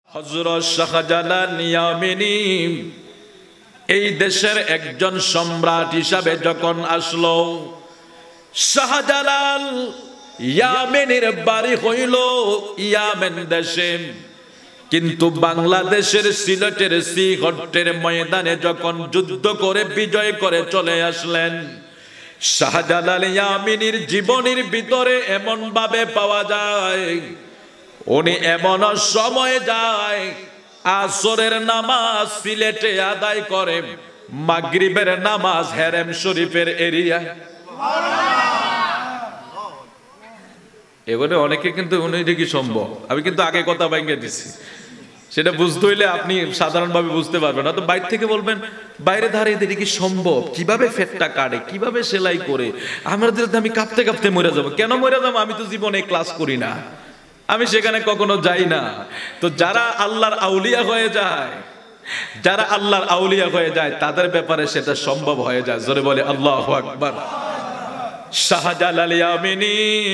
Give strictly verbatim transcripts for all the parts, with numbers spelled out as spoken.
হযরত শাহজালাল ইয়ামিনী এই দেশের একজন সম্রাট হিসাবে যখন আসলো, শাহজালাল ইয়ামিনীর বাড়ি হইল ইয়ামেন দেশে। কিন্তু বাংলাদেশের সিলেটের শ্রীহট্টের ময়দানে যখন যুদ্ধ করে বিজয় করে চলে আসলেন, শাহজালাল ইয়ামিনীর জীবনের ভিতরে এমন ভাবে পাওয়া যায়, উনি এমন সময় যায় আসরের নামাজ সিলেটে আদায় করে, মাগরিবের নামাজ হেরেম শরীফের এরিয়া। এবারে অনেকে কিন্তু উনি কি সম্ভব, আমি কিন্তু আগে কথা ভেঙে দিছি, সেটা বুঝতে হইলে আপনি সাধারণভাবে বুঝতে পারবেন না। তো বাইরে থেকে বলবেন বাইরে ধারে এদের কি সম্ভব, কিভাবে ফেটটা কাটে, কিভাবে সেলাই করে, আমাদের আমি কাঁপতে কাঁপতে মরে যাবো। কেন মরে যাবো? আমি তো জীবনে ক্লাস করি না, আমি সেখানে কখনো যাই না। তো যারা আল্লাহর আউলিয়া হয়ে যায়, যারা আল্লাহর আউলিয়া হয়ে যায় তাদের ব্যাপারে সেটা সম্ভব হয়ে যায়। জোরে বলে আল্লাহু আকবার। শাহজালাল ইয়ামিনী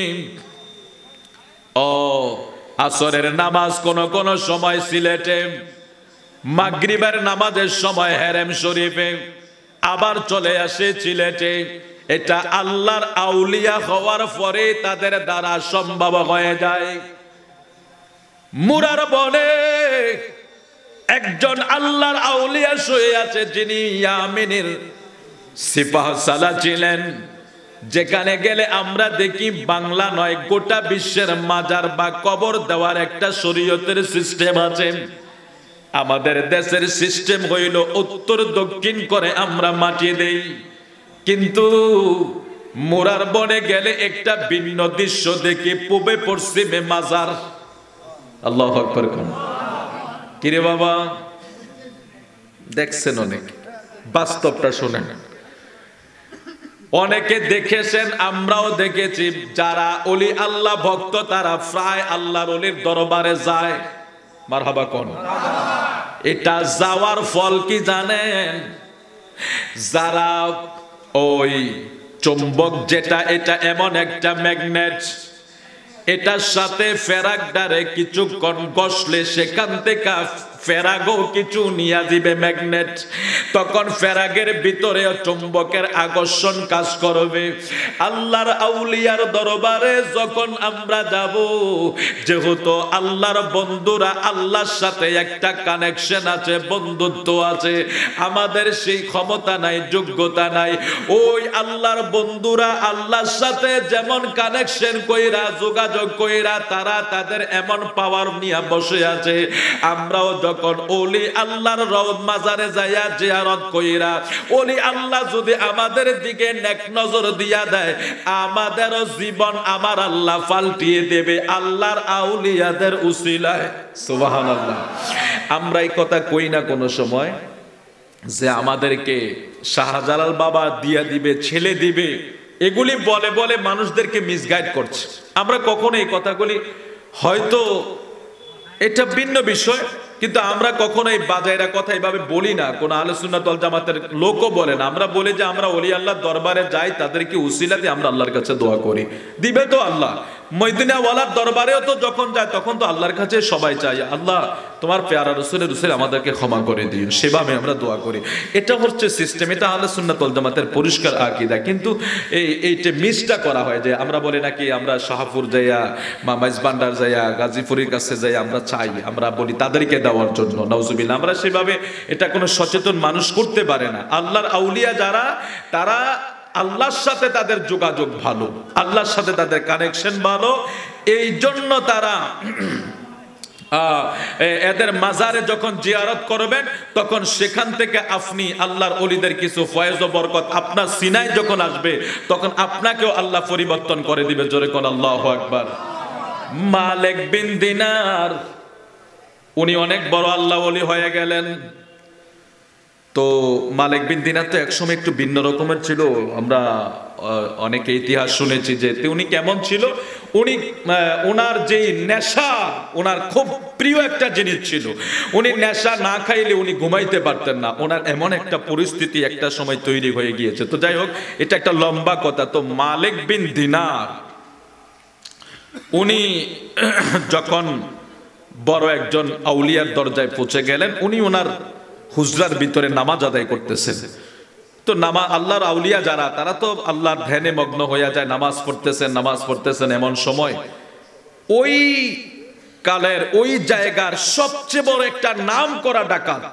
ও আসরের নামাজ কোন কোন সময় সিলেটে, মাগরিবের নামাজের সময় হেরেম শরীফে, আবার চলে আসে সিলেটে। এটা আল্লাহর আউলিয়া হওয়ার পরে তাদের দ্বারা সম্ভব হয়ে যায়। মুরার বনে একজন আল্লাহর আউলিয়া শুয়ে আছে, যিনি ইয়ামিনীর সিপাহ সালার ছিলেন। যেখানে গেলে আমরা দেখি বাংলা নয় গোটা বিশ্বের মাজার বা কবর দেওয়ার একটা শরীয়তের সিস্টেম আছে। আমাদের দেশের সিস্টেম হইল উত্তর দক্ষিণ করে আমরা মাটি দেই, কিন্তু মুরার বনে গেলে একটা ভিন্ন দৃশ্য দেখি, পূবে পশ্চিমে মাজার। আল্লাহু আকবার। কিরে বাবা, দেখছেন অনেক, বাস্তবটা শোনেন। অনেকে দেখেছেন, আমরাও দেখেছি, যারা ওলি আল্লাহ ভক্ত তারা প্রায় আল্লাহর ওলির দরবারে যায়। মারহাবা কোন। এটা যাওয়ার ফল কি জানেন? যারা ওই চুম্বক যেটা, এটা এমন একটা ম্যাগনেট, এটার সাথে ফেরাক ডারে কিছুক্ষণ বসলে সেখান থেকে ফেরাগও কিছু নিয়ে দিবে ম্যাগনেট। তখন ফেরাগের ভিতরে চুম্বকের আকর্ষণ কাজ করবে। আল্লাহর আউলিয়ার দরবারে যখন আমরা যাব, যেহেতু আল্লাহর বন্ধুরা আল্লাহর সাথে একটা কানেকশন আছে, বন্ধুত্ব আছে, আমাদের সেই ক্ষমতা নাই, যোগ্যতা নাই। ওই আল্লাহর বন্ধুরা আল্লাহর সাথে যেমন কানেকশন কইরা, যোগাযোগ কইরা, তারা তাদের এমন পাওয়ার নিয়ে বসে আছে। আমরাও যখন ওলি আল্লাহর রওজ মাজারে যাইয়া জিয়ারত কইরা, ওলি আল্লাহ যদি আমাদের দিকে নেক নজর দিয়া দেয়, আমাদেরও জীবন আমার আল্লাহ পাল্টিয়ে দেবে আল্লাহর আউলিয়াদের উসিলায়। সুবহানাল্লাহ। আমরা এই কথা কই না কোনো সময় যে আমাদেরকে শাহজালাল বাবা দিয়া দিবে, ছেলে দিবে, এগুলি বলে বলে মানুষদেরকে মিসগাইড করছে। আমরা কখনো এই কথাগুলি, হয়তো এটা ভিন্ন বিষয়, কিন্তু আমরা কখনো এই বাজাইরা কথা এইভাবে বলি না, কোন আহলে সুন্নাত ওয়াল জামাতের লোকও বলে না। আমরা বলি যে আমরা ওলি আল্লাহর দরবারে যাই, তাদেরকে উসিলাতে আমরা আল্লাহর কাছে দোয়া করি, দিবে তো আল্লাহ। মদিনা ওয়ালার দরবারেও তো যখন যায় তখন তো আল্লাহর কাছে সবাই চাই, আল্লাহ তোমার পেয়ারা রাসূলের রসুল আমাদেরকে ক্ষমা করে দিন, সেভাবে আমরা দোয়া করি। এটা হচ্ছে সিস্টেম, এটা আহলে সুন্নাত ওয়াল জামাতের পরিষ্কার আকীদা। কিন্তু এই এইটা মিসটা করা হয় যে আমরা বলি নাকি আমরা শাহপুর যাইয়া বা মাইজবান্ডার যাইয়া গাজীপুরের কাছে যাই আমরা চাই, আমরা বলি তাদেরকে দেওয়ার জন্য, নাউজুবিল্লাহ। আমরা সেভাবে এটা কোনো সচেতন মানুষ করতে পারে না। আল্লাহর আউলিয়া যারা, তারা আল্লাহর সাথে তাদের যোগাযোগ ভালো, আল্লাহর সাথে তাদের কানেকশন ভালো, এই জন্য তারা এদের মাজারে যখন জিয়ারত করবেন তখন সেখান থেকে আপনি আল্লাহর ওলিদের কিছু ফয়েজ ও বরকত আপনার সিনায় যখন আসবে, তখন আপনাকেও আল্লাহ পরিবর্তন করে দিবে। জোরে কোন আল্লাহু আকবার। মালিক বিন দিনার উনি অনেক বড় আল্লাহ ওলি হয়ে গেলেন। তো মালিক বিন দিনার তো একসময় একটু ভিন্ন রকমের ছিল। আমরা অনেকে ইতিহাস শুনেছি যে উনি কেমন ছিল। উনি ওনার যে নেশা, ওনার খুব প্রিয় একটা জিনিস ছিল, উনি নেশা না খাইলে উনি ঘুমাইতে পারতেন না। ওনার এমন একটা পরিস্থিতি একটা সময় তৈরি হয়ে গিয়েছে। তো যাই হোক, এটা একটা লম্বা কথা। তো মালিক বিন দিনার উনি যখন বড় একজন আউলিয়ার দরজায় পৌঁছে গেলেন। উনি ওনার হুজরার ভিতরে নামাজ আদায় করতেছেন। তো নামা আল্লাহর আউলিয়া যারা, তারা তো আল্লাহর ধ্যানে মগ্ন হয়ে যায়, নামাজ পড়তেছেন নামাজ পড়তেছেন এমন সময় ওই কালের ওই জায়গার সবচেয়ে বড় একটা নাম করা ডাকাত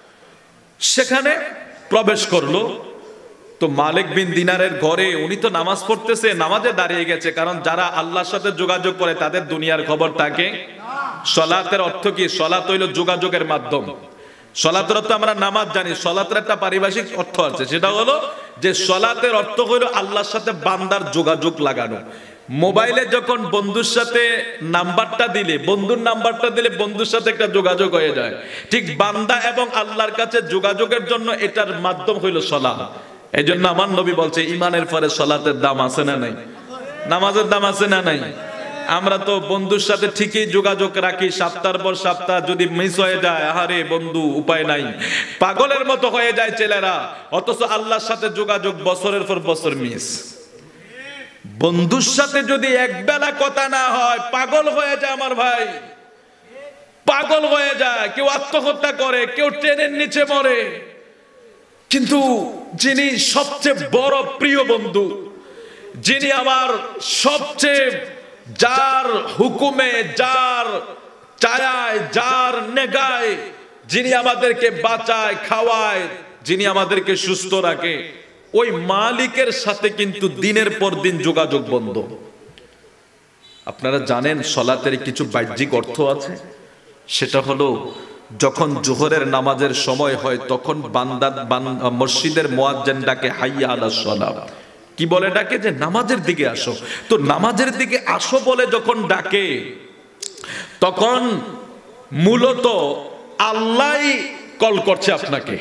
সেখানে প্রবেশ করলো। তো মালিক বিন দিনারের ঘরে, উনি তো নামাজ পড়তেছে, নামাজে দাঁড়িয়ে গেছে, কারণ যারা আল্লাহর সাথে যোগাযোগ করে তাদের দুনিয়ার খবর থাকে। সলাতের অর্থ কি? সলাত হইল যোগাযোগের মাধ্যম। সলাতের অর্থ আমরা নামাজ জানি, সলাতের একটা পারিভাষিক অর্থ আছে, সেটা হলো যে সলাতের অর্থ হইল আল্লাহর সাথে বান্দার যোগাযোগ লাগানো। মোবাইলে যখন বন্ধুর সাথে নাম্বারটা দিলে, বন্ধুর নাম্বারটা দিলে বন্ধুর সাথে একটা যোগাযোগ হয়ে যায়, ঠিক বান্দা এবং আল্লাহর কাছে যোগাযোগের জন্য এটার মাধ্যম হইল সলাত। এই জন্য আমার নবী বলছে ইমানের পরে সলাতের দাম আছে না নাই? নামাজের দাম আছে না নাই? আমরা তো বন্ধুর সাথে ঠিকই যোগাযোগ রাখি, সপ্তাহের পর সপ্তাহ যদি মিস হয়ে যায়, আহারে বন্ধু উপায় নাই, পাগলের মতো হয়ে যায় ছেলেরা। অথচ আল্লাহর সাথে যোগাযোগ বছরের পর বছর মিস। বন্ধুর সাথে যদি এক বেলা কথা না হয় পাগল হয়ে যায় আমার ভাই, পাগল হয়ে যায়। কেউ আত্মহত্যা করে, কেউ ট্রেনের নিচে মরে। কিন্তু যিনি সবচেয়ে বড় প্রিয় বন্ধু, যিনি আমার সবচেয়ে, যার হুকুমে, যার চায়ায়, যার নেগায়, যিনি আমাদেরকে বাঁচায়, খাওয়ায়, যিনি আমাদেরকে সুস্থ রাখে, ওই মালিকের সাথে কিন্তু দিনের পর দিন যোগাযোগ বন্ধ। আপনারা জানেন সলাতের কিছু বাহ্যিক অর্থ আছে। সেটা হলো যখন জোহরের নামাজের সময় হয় তখন বান্দা মসজিদের মুয়াজ্জিন ডাকে হাইয়া আলাস সালাত। কি বলে ডাকে? যে নামাজের দিকে আসো। তো নামাজের দিকে আসো বলে যখন ডাকে, তখন মূলত আল্লাহই কল করছে আপনাকে।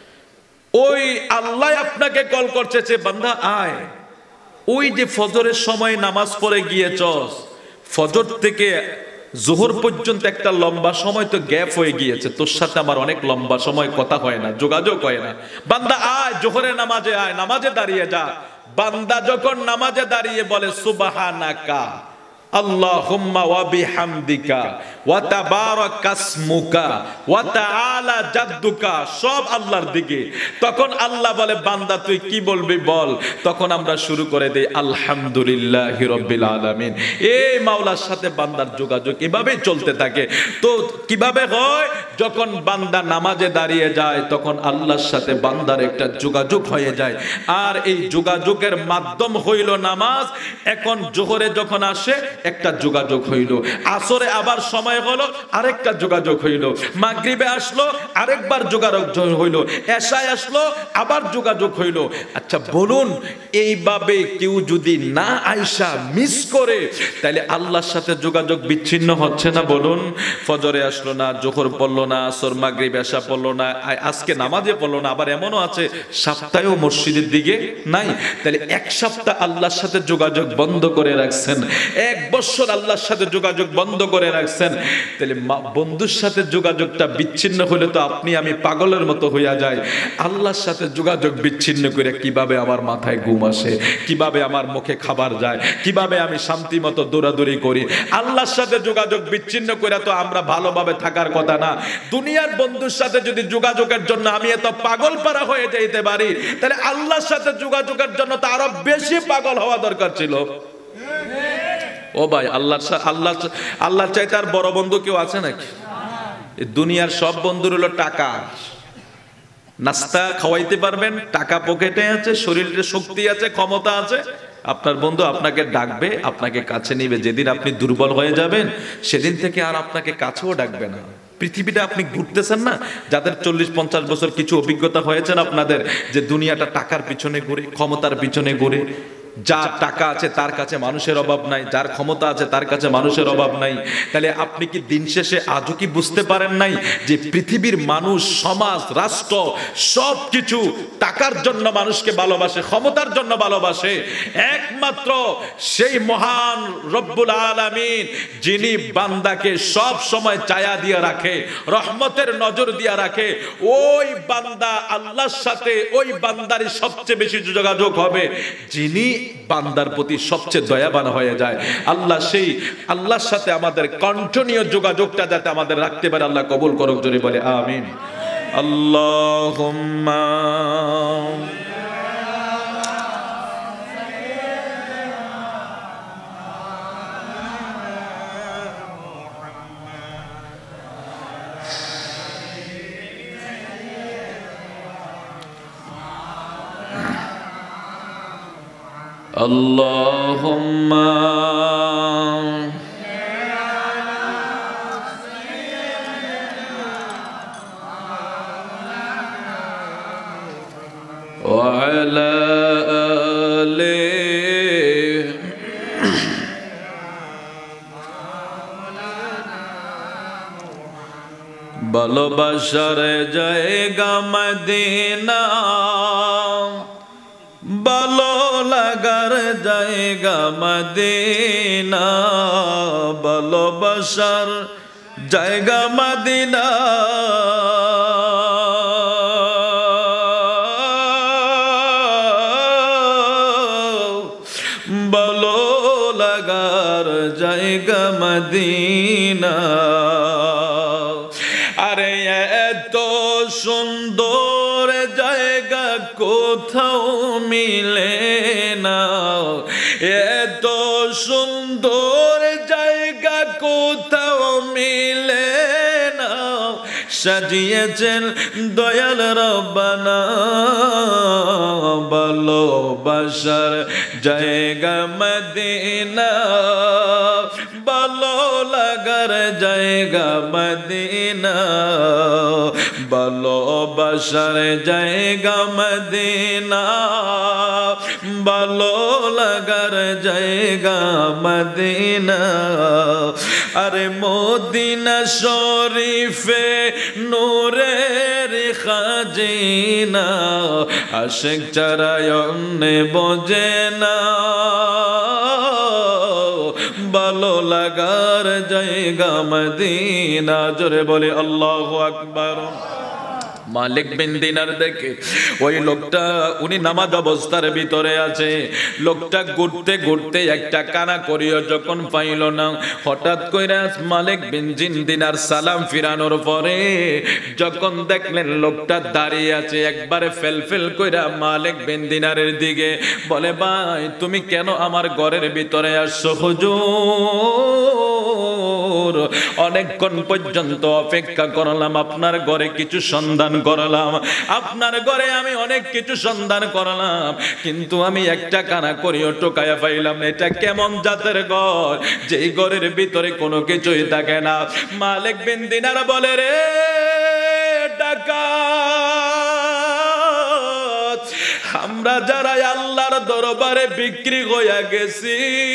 ওই আল্লাহ আপনাকে কল করছে যে বান্দা আয়। ওই যে ফজরের সময় নামাজ পড়ে গিয়েছস, ফজর থেকে জোহর পর্যন্ত একটা লম্বা সময় তো গ্যাপ হয়ে গিয়েছে, তোর সাথে আমার অনেক লম্বা সময় কথা হয় না, যোগাযোগ হয় না। বান্দা আয়, জোহরের নামাজে আয়, নামাজে দাঁড়িয়ে যা। বান্দা যখন নামাজে দাঁড়িয়ে বলে সুবহানাকা আল্লাহুম্মা ওয়া বিহামদিকা ওয়া তাবারাকাসমুকা ওয়া তাআলা জাদ্দুকা, সব আল্লাহর দিকে, তখন আল্লাহ বলে বান্দা তুই কি বলবি বল। তখন আমরা শুরু করে দেই আলহামদুলিল্লাহি রাব্বিল আলামিন। এই মাওলার সাথে বান্দার যোগাযোগ এভাবেই চলতে থাকে। তো কিভাবে হয়? যখন বান্দা নামাজে দাঁড়িয়ে যায় তখন আল্লাহর সাথে বান্দার একটা যোগাযোগ হয়ে যায়। আর এই যোগাযোগের মাধ্যম হইল নামাজ। এখন জোহরে যখন আসে একটা যোগাযোগ হইল, আসরে আবার সময় হলো আরেকটা যোগাযোগ হইল, মাগরিবে আসলো আরেকবার যোগাযোগ হইল, এশায় আসলো আবার যোগাযোগ হইল। আচ্ছা বলুন, এইভাবে কেউ যদি না আইসা মিস করে, তাহলে আল্লাহর সাথে যোগাযোগ বিচ্ছিন্ন হচ্ছে না? বলুন, ফজরে আসলো না, জোহর পড়লো না, আসর মাগরিব এশা পড়লো না, আজকে নামাজে পড়লো না, আবার এমনও আছে সপ্তাহেও মসজিদের দিকে নাই। তাহলে এক সপ্তাহ আল্লাহর সাথে যোগাযোগ বন্ধ করে রাখছেন, এক বছর আল্লাহর সাথে যোগাযোগ বন্ধ করে রাখছেন। তাহলে বন্ধুর সাথে যোগাযোগটা বিচ্ছিন্ন হলে তো আপনি আমি পাগলের মতো হইয়া যায়। আল্লাহর সাথে যোগাযোগ বিচ্ছিন্ন করে কিভাবে আমার মাথায় ঘুম আসে, কিভাবে আমার মুখে খাবার যায়, কিভাবে আমি শান্তি মতো দৌড়াদৌড়ি করি। আল্লাহর সাথে যোগাযোগ বিচ্ছিন্ন করে তো আমরা ভালোভাবে থাকার কথা না। দুনিয়ার বন্ধুর সাথে যদি যোগাযোগের জন্য আমি এত পাগল পারা হয়ে যাইতে পারি, তাহলে আল্লাহর সাথে যোগাযোগের জন্য তো আরো বেশি পাগল হওয়া দরকার ছিল। ও ভাই, আল্লাহ আল্লাহ আল্লাহর চাইতে আর বড় বন্ধু কেউ আছে নাকি? দুনিয়ার সব বন্ধুর হলো টাকা, নাস্তা খাওয়াইতে পারবেন, টাকা পকেটে আছে, শরীরে শক্তি আছে, ক্ষমতা আছে। আপনার বন্ধু আপনাকে ডাকবে, আপনাকে কাছে নিবে। যেদিন আপনি দুর্বল হয়ে যাবেন সেদিন থেকে আর আপনাকে কাছেও ডাকবে না। পৃথিবীটা আপনি ঘুরতেছেন না, যাদের চল্লিশ পঞ্চাশ বছর কিছু অভিজ্ঞতা হয়েছে আপনাদের, যে দুনিয়াটা টাকার পিছনে ঘুরে, ক্ষমতার পিছনে ঘুরে। যার টাকা আছে তার কাছে মানুষের অভাব নাই, যার ক্ষমতা আছে তার কাছে মানুষের অভাব নাই। তাহলে আপনি কি দিন শেষে আজও কি বুঝতে পারেন নাই যে পৃথিবীর মানুষ, সমাজ, রাষ্ট্র সব কিছু টাকার জন্য মানুষকে ভালোবাসে, ক্ষমতার জন্য ভালোবাসে। একমাত্র সেই মহান রব্বুল আলামিন যিনি বান্দাকে সব সময় ছায়া দিয়ে রাখে, রহমতের নজর দিয়ে রাখে, ওই বান্দা আল্লাহর সাথে ওই বান্দারই সবচেয়ে বেশি যোগাযোগ হবে যিনি বান্দার প্রতি সবচেয়ে দয়াবান হয়ে যায়। আল্লাহ সেই আল্লাহর সাথে আমাদের কন্টিনিউ যোগাযোগটা যাতে আমাদের রাখতে পারে, আল্লাহ কবুল করুক, জোরে বলে আমিন। আল্লাহুম্মা Allahumma wa ala alihi ভালোবাসার জায়গা মদিনা, ভালো লাগার জায়গা মদিনা, ভালোবাসার জায়গা মদিনা, ভালো লাগার জায়গা মদিনা। আরে এত সুন্দর জায়গা কোথাও মিলে না, এত সুন্দর জায়গা কোথাও মিলে না, সাজিয়েছেন দয়াল রব্বানা, ভালোবাসার জায়গা মদিনা, ভালো লাগার জায়গা মদিনা, ভালোবাসার জায়গা মদিনা, ভালো লাগার জায়গা মদিনা। আরে মদিনা শরীফে নূরের খাজিনা, আশিক চারায়নে বোঝে না, ভালো লাগার জায়গা মদিনা। জোরে বলে আল্লাহু আকবার। মালিক বিন দিনার দেখে ওই লোকটা, উনি নামাজ অবস্থার ভিতরে আছে, লোকটা ঘুরতে ঘুরতে একটা কানা করিও যখন পাইল না, হঠাৎ কইরা মালিক বিন দিনার সালাম ফিরানোর পরে যখন দেখলেন লোকটা দাঁড়িয়ে আছে, একবারে ফেল ফেল কইরা মালিক বিন দিনারের দিকে বলে, ভাই তুমি কেন আমার ঘরের ভিতরে আসছো? হুজুর অনেকক্ষণ পর্যন্ত অপেক্ষা করলাম, আপনার ঘরে কিছু সন্ধান করলাম, আপনার ঘরে আমি অনেক কিছু সন্ধান করলাম, কিন্তু আমি একটা কানা করিও টোকায়া পাইলাম। এটা কেমন জাতের ঘর, যেই ঘরের ভিতরে কোনো কিছুই থাকে না? মালিক বিন দিনার বলে, রে ডাকাত, আমরা যারা আল্লাহর দরবারে বিক্রি হইয়া গেছি,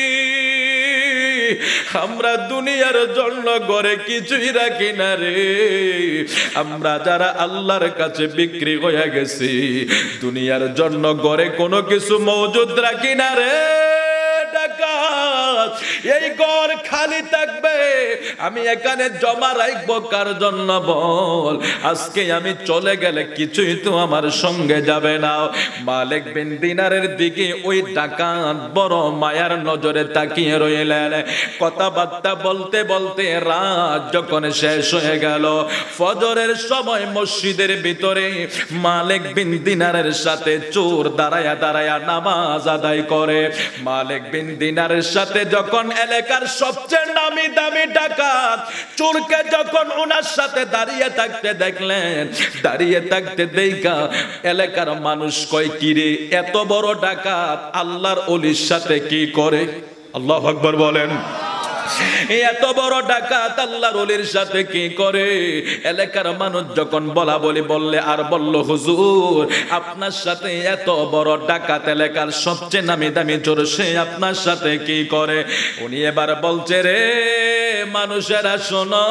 আমরা দুনিয়ার জন্য ঘরে কিছুই রাখি না রে, আমরা যারা আল্লাহর কাছে বিক্রি হয়ে গেছি, দুনিয়ার জন্য ঘরে কোনো কিছু মজুদ রাখি না রে ডাকাত। এই ঘর খালি থাকবে, আমি এখানে জমা রাখবো কার জন্য বল? আজকে আমি চলে গেলে কিছুই তো আমার সঙ্গে যাবে না। মালিক বিন দিনারের দিকে ওই ডাকাত বড় মায়ার নজরে তাকিয়ে রইলেন। কথাবার্তা বলতে বলতে রাত যখন শেষ হয়ে গেল, ফজরের সময় মসজিদের ভিতরে মালিক বিন দিনারের সাথে চোর দাঁড়ায়া দাঁড়ায়া নামাজ আদায় করে। মালিক বিন দিনারের সাথে যখন এলাকার সবচেয়ে নামি দামি ডাকাত চোরকে যখন ওনার সাথে দাঁড়িয়ে থাকতে দেখলেন, দাঁড়িয়ে থাকতে দেখা এলাকার মানুষ কয়, কিরে এত বড় ডাকাত আল্লাহর ওলির সাথে কি করে? আল্লাহু আকবার বলেন। এত বড় ডাকাত আল্লাহর ওলির সাথে কি করে? এলাকার মানুষ যখন বলা বলি বললে আর বলল, হুজুর আপনার সাথে এত বড় ডাকাত, এলাকার সবচেয়ে নামি দামি চোর, সে আপনার সাথে কি করে? উনি এবার বলছে, রে মানুষেরা শোনো,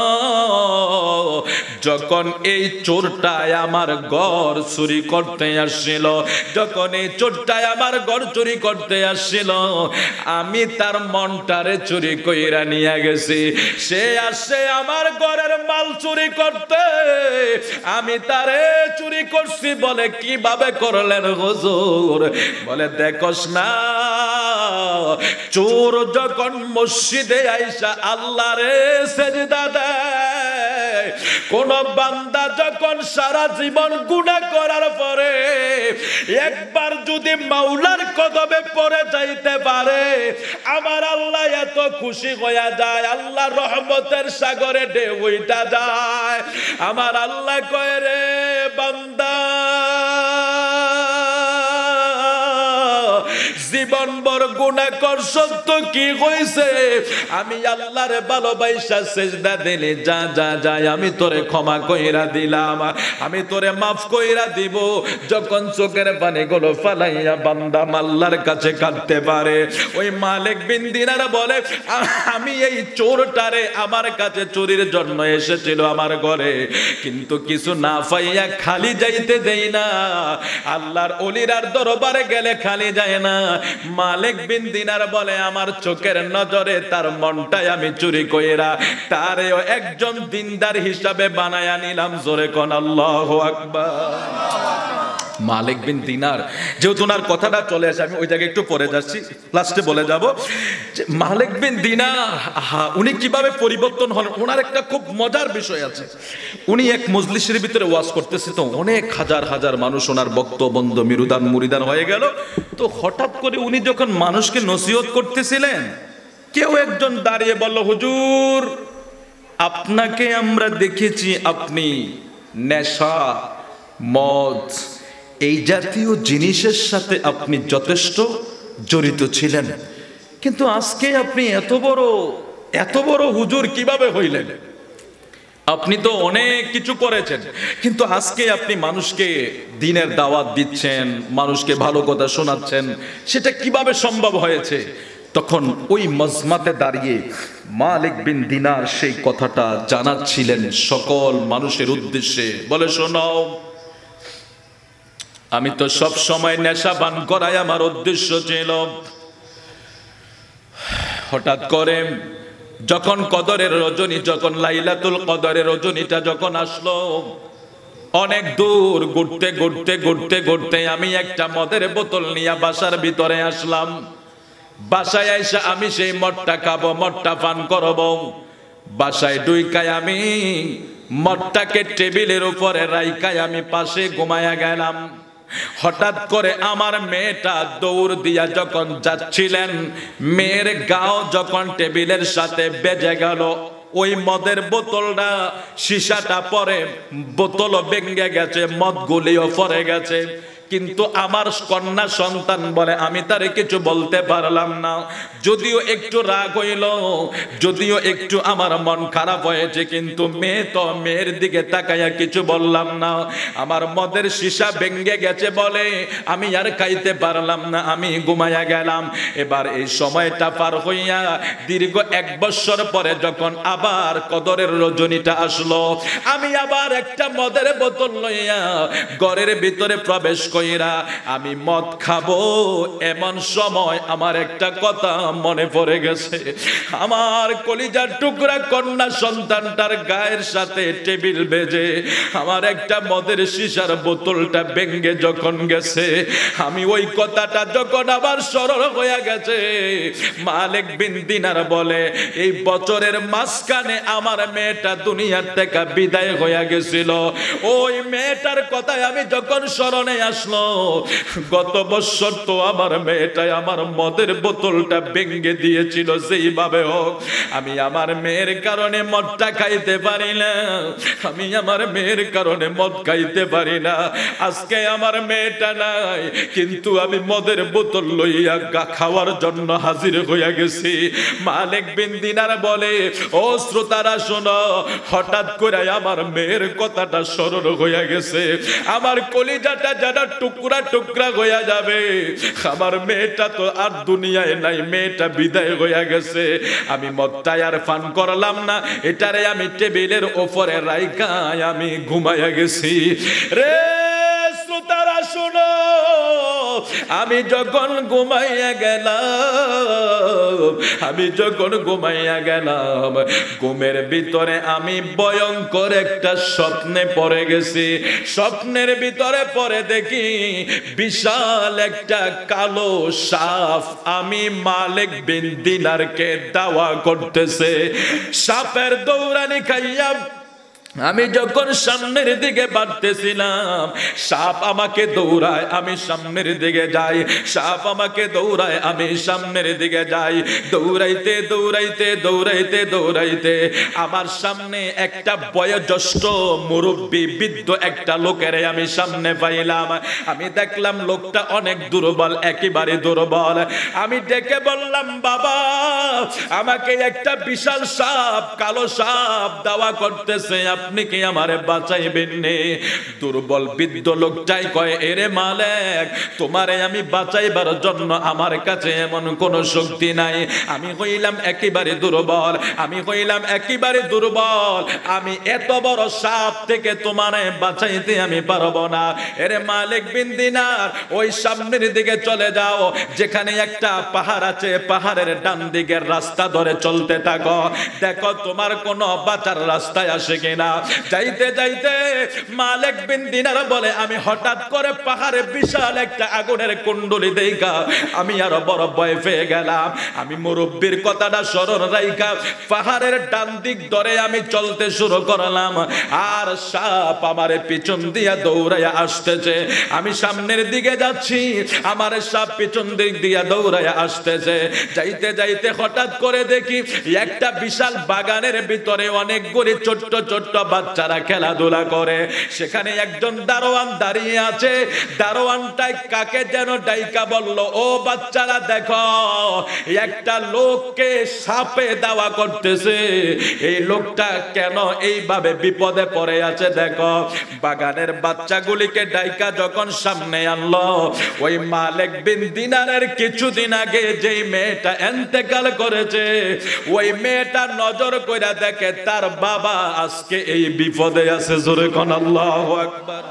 যখন এই চোরটায় আমার ঘর চুরি করতে আসছিল, যখন এই চোরটায় আমার ঘর চুরি করতে আসছিল, আমি তার মনটারে চুরি কইরা নিয়ে গেছি। সে আসে আমার ঘরের মাল চুরি করতে, আমি তারে চুরি করছি। বলে কিভাবে করলেন হুজুর? বলে দেখোস না, চোর যখন মসজিদে আইসা আল্লাহরে সেজদা দেয়, কোন বান্দা যখন সারা জীবন গুনাহ করার পরে একবার যদি মাওলার কদমে পড়ে যাইতে পারে, আমার আল্লাহ এত খুশি হইয়া যায়, আল্লাহ রহমতের সাগরে ঢেউ উইঠা যায়। আমার আল্লাহ কয় রে বান্দা, জীবন বড় গুনাহ করছস তো কি হইছে? আমি আল্লাহরে ভালোবাসা সিজদা দিলে যা যা যায় আমি তোরে ক্ষমা কইরা দিলাম, আমি তোরে মাফ কইরা দিব। যখন চোখের পানি গুলো ফালাইয়া বান্দা আল্লাহর কাছে কাঁদতে পারে, ওই মালিক বিন দিনার বলে আমি এই চোরটারে আমার কাছে চুরির জন্য এসেছিল আমার ঘরে, কিন্তু কিছু না পাইয়া খালি যাইতে দেই না। আল্লাহর ওলিরার দরবারে গেলে খালি যায় না। মালিক বিন দিনার বলে আমার চোখের নজরে তার মনটাই আমি চুরি কইরা তারেও একজন দিনদার হিসাবে বানায়া নিলাম। জোরে কোন আল্লাহু আকবার। মালিক বিন দিনার, যেহেতু ওনার কথাটা চলে আসে আমি ওই জায়গায় একটু পরে যাচ্ছি, লাস্টে বলে যাব যে মালিক বিন দিনার আহা উনি কিভাবে পরিবর্তন হন। ওনার একটা খুব মজার বিষয় আছে। উনি এক মজলিসের ভিতরে ওয়াজ করতেছে, তো অনেক হাজার হাজার মানুষ ওনার বক্তবন্ধ মিরুদান মুরিদান হয়ে গেল। তো হঠাৎ করে উনি যখন মানুষকে নসিহত করতেছিলেন, কেউ একজন দাঁড়িয়ে বলল, হুজুর আপনাকে আমরা দেখেছি আপনি নেশা, মদ, এই জাতীয় জিনিসের সাথে আপনি যথেষ্ট জড়িত ছিলেন, কিন্তু আজকে আপনি এত বড় এত বড় হুজুর কিভাবে হইলেন? আপনি তো অনেক কিছু করেছেন, কিন্তু আজকে আপনি মানুষকে দ্বীনের দাওয়াত দিচ্ছেন, মানুষকে ভালো কথা শোনাচ্ছেন, সেটা কিভাবে সম্ভব হয়েছে? তখন ওই মজমাতে দাঁড়িয়ে মালিক বিন দিনার সেই কথাটা জানাচ্ছিলেন সকল মানুষের উদ্দেশ্যে। বলে শোনো, আমি তো সব সময় নেশা পান করাই আমার উদ্দেশ্য ছিল। হঠাৎ করে যখন কদরের রজনী, যখন লাইলাতুল কদরের রজনীটা যখন আসলো, অনেক দূর ঘুরতে ঘুরতে ঘুরতে ঘুরতে আমি একটা মদের বোতল নিয়ে বাসার ভিতরে আসলাম। বাসায় আইসা আমি সেই মদটা খাবো, মদটা পান করব। বাসায় ঢুইকায় আমি মদটাকে টেবিলের উপরে রাইখায় আমি পাশে ঘুমায়া গেলাম। হঠাৎ করে আমার মেয়েটা দৌড় দিয়া যখন যাচ্ছিলেন, মেয়ের গাও যখন টেবিলের সাথে বেজে গেল, ওই মদের বোতলটা সীসাটা পরে বোতলও ভেঙে গেছে, মদ গুলিও পড়ে গেছে। কিন্তু আমার কন্যা সন্তান বলে আমি তারে কিছু বলতে পারলাম না। যদিও একটু রাগ হইল, যদিও একটু আমার মন খারাপ হয়েছে, কিন্তু মেয়ে তো মেয়ের দিকে তাকাইয়া কিছু বললাম না। আমার মদের সীসা ভেঙে গেছে বলে আমি আর খাইতে পারলাম না, আমি ঘুমাইয়া গেলাম। এবার এই সময়টা পার হইয়া দীর্ঘ এক বছর পরে যখন আবার কদরের রজনীটা আসলো, আমি আবার একটা মদের বোতল লইয়া ঘরের ভিতরে প্রবেশ করি, আমি মদ খাবো। এমন সময় আমার একটা কথা মনে পড়ে গেছে, আমার কলিজার টুকরা কন্যা সন্তানটার গায়ের সাথে টেবিল বেজে আমার একটা মদের সীসার বোতলটা ভেঙে যখন গেছে, আমি ওই কথাটা যখন আবার স্মরণ হয়ে গেছে। মালিক বিন দিনার বলে এই বছরের মাঝখানে আমার মেয়েটা দুনিয়ার থেকে বিদায় হয়ে গেছিল। ওই মেয়েটার কথায় আমি যখন স্মরণে আসলো, গত বছর তো আমার মেয়েটাই আমার মদের বোতলটা ভেঙে দিয়েছিল। যেইভাবে হোক আমি আমার মেয়ের কারণে মদটা খাইতে পারি না, আমি আমার মেয়ের কারণে মদ খাইতে পারি না। আজকে আমার মেয়েটা নাই, কিন্তু আমি মদের বোতল লইয়া খাওয়ার জন্য হাজির হইয়া গেছি। মালিক বিন দিনার বলে ও শ্রোতারা শোনো, হঠাৎ করে আমার মেয়ের কথাটা স্মরণ হইয়া গেছে। আমার কলিজাটা যেন টুকরা টুকরা হইয়া যাবে। আমার মেয়েটা তো আর দুনিয়ায় নাই, মেয়েটা বিদায় হইয়া গেছে। আমি মদটা আর পান করলাম না, এটারে আমি টেবিলের উপরে রাইখা আমি ঘুমাইয়া গেছি। রে শ্রোতারা শোনো, আমি যখন ঘুমাইয়া গেলাম, আমি যখন ঘুমাইয়া গেলাম, ঘুমের ভিতরে আমি ভয়ঙ্কর একটা স্বপ্নে পড়ে গেছি। স্বপ্নের ভিতরে পড়ে দেখি বিশাল একটা কালো সাপ আমি মালিক বিন দিনারকে দাওয়া করতেছে। সাপের দৌড়ানি খাইয়া আমি যখন সামনের দিকে বাড়তেছিলাম, সাপ আমাকে দৌড়ায়, আমি সামনের দিকে যাই। সাপ আমাকে দৌড়ায়, আমি সামনের দিকে যাই। দৌড়াইতে দৌড়াইতে দৌড়াইতে দৌড়াইতে আমার সামনে একটা বয়োজ্যেষ্ঠ মুরব্বী বৃদ্ধ একটা লোকের আমি সামনে পাইলাম। আমি দেখলাম লোকটা অনেক দুর্বল, একেবারে দুর্বল। আমি ডেকে বললাম, বাবা, আমাকে একটা বিশাল সাপ, কালো সাপ দাওয়া করতেছে, আপনি কি আমারে বাঁচাইবেন নে? দুর্বল বৃদ্ধ লোকটাই কয়, এরে মালিক, তোমারে আমি বাঁচাইবার জন্য আমার কাছে এমন কোন শক্তি নাই। আমি হইলাম একেবারে দুর্বল, আমি হইলাম একেবারে দুর্বল। আমি এত বড় সাপ থেকে তোমারে বাঁচাইতে আমি পারবো না। এরে মালিক বিন দিনার, ওই সামনের দিকে চলে যাও, যেখানে একটা পাহাড় আছে, পাহাড়ের ডান দিকের রাস্তা ধরে চলতে থাকো, দেখো তোমার কোনো বাঁচার রাস্তায় আসে কিনা। যাইতে যাইতে মালিক বিন দিনার বলে, আমি হঠাৎ করে পাহাড়ে বিশাল একটা আগুনের কুণ্ডলী দেখা আমি আরো বড় ভয় পেয়ে গেলাম। আমি মুরব্বীর কথাটা স্মরণ রাইখা পাহাড়ের ডান দিক ধরে আমি চলতে শুরু করলাম, আর সাপ আমারে পিছন দিয়া দৌড়াইয়া আসতেছে। আমি সামনের দিকে যাচ্ছি, আমার সাপ পিছন দিক দিয়া দৌড়াইয়া আসতেছে। যাইতে যাইতে হঠাৎ করে দেখি একটা বিশাল বাগানের ভিতরে অনেকগুলি ছোট্ট ছোট্ট বাচ্চারা খেলাধুলা করে। সেখানে একজন দারোয়ান দাঁড়িয়ে আছে। দারোয়ানটাই কাকে যেন ডাইকা বলল, ও বাচ্চারা দেখো, একটা লোককে সাপে দাওয়া করতেছে। এই লোকটা কেন এইভাবে বিপদে পড়ে আছে দেখো। বাগানের বাচ্চাগুলিকে ডাইকা যখন সামনে আনলো, ওই মালিক বিন দিনারের কিছুদিন আগে যেই মেয়েটা ইন্তেকাল করেছে, ওই মেয়েটা নজর কইরা দেখে তার বাবা আজকে এই বিপদে আছে। জোরে কোন আল্লাহু আকবার।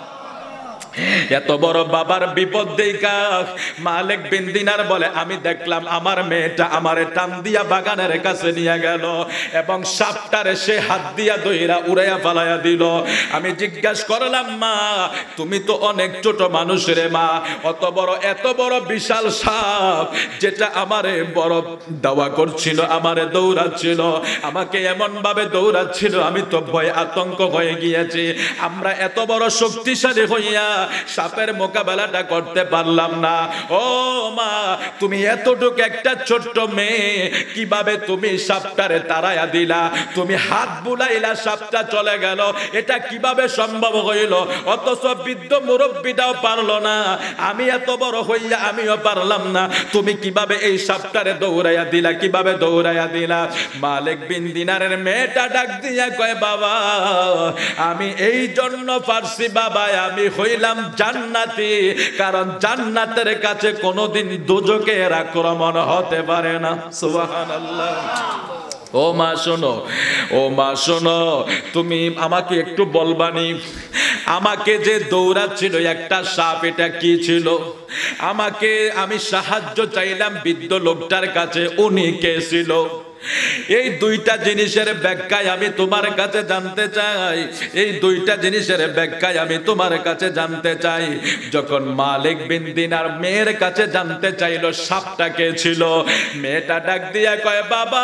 এত বড় বাবার বিপদ দেখা মালিক বিন দিনার বলে, আমি দেখলাম আমার মেয়েটা আমারে টান দিয়া বাগানের কাছে নিয়ে গেল এবং সাপটারে সে হাত দিয়া দইরা উড়াইয়া ফালাইয়া দিল। আমি জিজ্ঞাসা করলাম, মা, তুমি তো অনেক ছোট মানুষ রে মা, অত বড় এত বড় বিশাল সাপ যেটা আমারে বড় দাওয়া করছিল, আমারে দৌড়াচ্ছিল, আমাকে এমন ভাবে দৌড়াচ্ছিল, আমি তো ভয় আতঙ্ক হয়ে গিয়েছি। আমরা এত বড় শক্তিশালী হইয়া সাপের মোকাবেলাটা করতে পারলাম না। ও মা, তুমি এতটুকু একটা ছোট্ট মেয়ে, কিভাবে তুমি সাপটারে তাড়াইয়া দিলা? তুমি হাত বুলাইলা, সাপটা চলে গেল, এটা কিভাবে সম্ভব হইল? অথচ বৃদ্ধ মুরব্বীটাও পারলো না, আমি এত বড় হইয়া আমিও পারলাম না, তুমি কিভাবে এই সাপটারে দৌড়াইয়া দিলা, কিভাবে দৌড়াইয়া দিলা? মালিক বিন দিনারের মেয়েটা ডাক দিয়া কয়, বাবা, আমি এই জন্য পারছি বাবা, আমি হইলাম জান্নাতি, কারণ জান্নাতের কাছে কোনোদিন দোজখের আক্রমণ হতে পারে না। সুবহানাল্লাহ। ও মা শোনো, ও মা শোনো, তুমি আমাকে একটু বলবানি, আমাকে যে দৌড়াচ্ছিল একটা সাপ, এটা কি ছিল? আমাকে, আমি সাহায্য চাইলাম বৃদ্ধ লোকটার কাছে, উনি কে ছিল? এই দুইটা জিনিসের ব্যাখ্যায় আমি তোমার কাছে জানতে চাই, এই দুইটা জিনিসের ব্যাখ্যায় আমি তোমার কাছে জানতে চাই। যখন মালিক বিন দিনার মেয়ের কাছে জানতে চাইলো সাপটা কে ছিল, মেয়েটা ডাক দিয়া কয়, বাবা,